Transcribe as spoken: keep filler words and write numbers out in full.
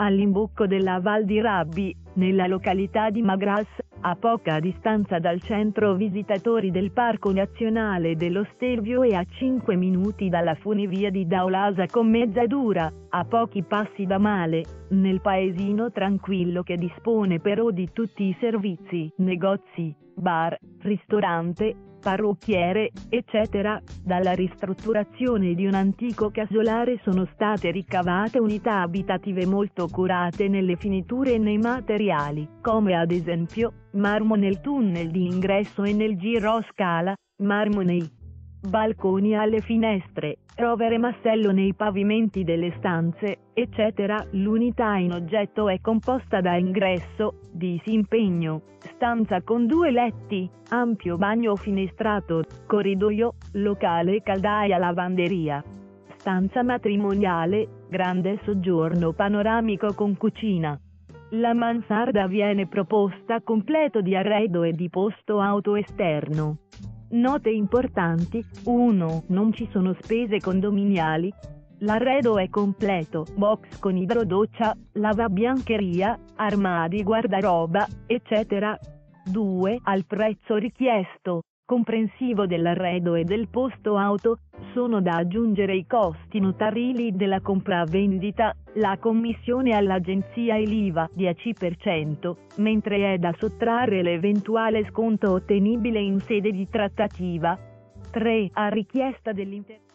all'imbocco della Val di Rabbi, nella località di Magras, a poca distanza dal centro visitatori del Parco Nazionale dello Stelvio e a cinque minuti dalla funivia di Daulasa con Mezzadura, a pochi passi da Male, nel paesino tranquillo che dispone però di tutti i servizi, negozi, bar, ristorante, parrucchiere, eccetera. Dalla ristrutturazione di un antico casolare sono state ricavate unità abitative molto curate nelle finiture e nei materiali, come ad esempio, marmo nel tunnel di ingresso e nel giro a scala, marmo nei balconi alle finestre, rovere massello nei pavimenti delle stanze, eccetera. L'unità in oggetto è composta da ingresso, disimpegno, stanza con due letti, ampio bagno finestrato, corridoio, locale caldaia lavanderia, stanza matrimoniale, grande soggiorno panoramico con cucina. La mansarda viene proposta completo di arredo e di posto auto esterno. Note importanti: uno Non ci sono spese condominiali. L'arredo è completo: box con idrodoccia, lavabiancheria, armadi guardaroba, eccetera. due Al prezzo richiesto, comprensivo dell'arredo e del posto auto, sono da aggiungere i costi notarili della compravendita, la commissione all'agenzia e l'I V A dieci per cento, mentre è da sottrarre l'eventuale sconto ottenibile in sede di trattativa. tre A richiesta dell'inter